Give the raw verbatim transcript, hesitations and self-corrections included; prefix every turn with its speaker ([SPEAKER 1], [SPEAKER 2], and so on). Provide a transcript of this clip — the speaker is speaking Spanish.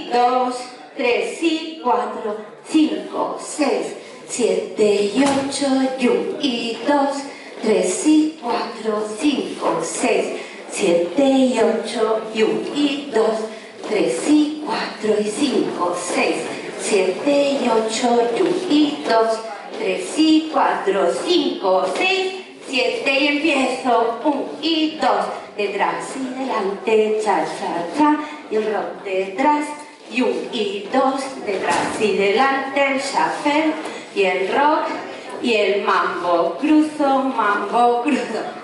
[SPEAKER 1] y dos, tres y cuatro, cinco, seis, siete y ocho, y un y dos, tres y cuatro, cinco, seis, siete y ocho, y un y dos, tres y cuatro y cinco, seis, siete y ocho, y un y dos, tres y cuatro, cinco, seis, siete y empiezo, un y dos, detrás y delante, cha, cha, cha, y el rock detrás, y un y dos, detrás y delante, el shuffle, y el rock, y el mambo, cruzo, mambo, cruzo.